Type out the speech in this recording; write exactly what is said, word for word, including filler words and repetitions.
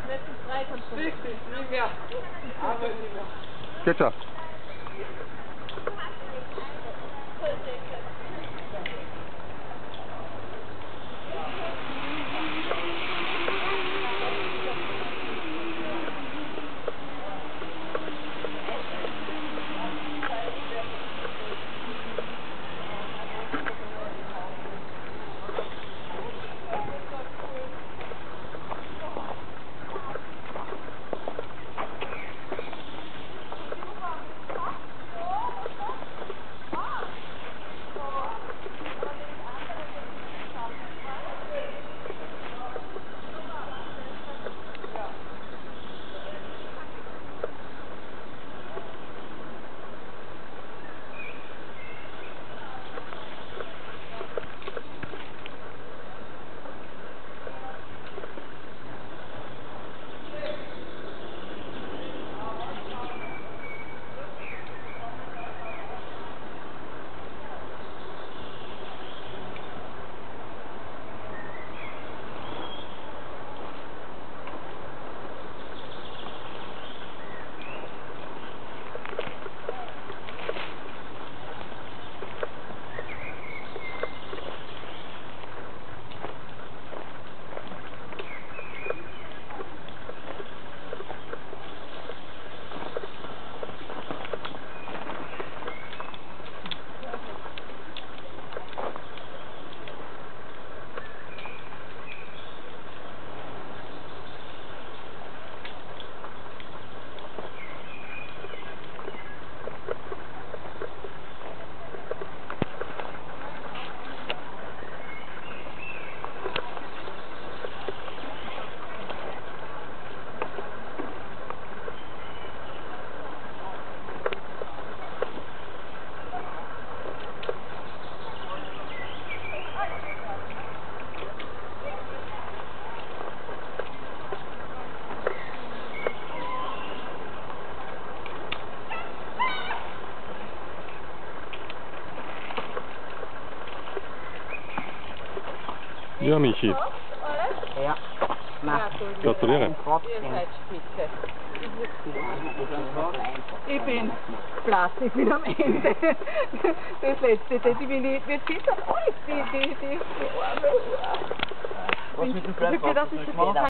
letzten drei kannst du. Richtig, nie mehr. Aber nie mehr. Geht schon. Ja, Michi. Ja. Ja, gut. Gratuliere. Ihr seid spitze. Ich bin blass, ich bin am Ende. Das letzte, das will ich, wir sind dann alles, die, die, die, die arme Uhr. Was mit dem Ich bin, dass ich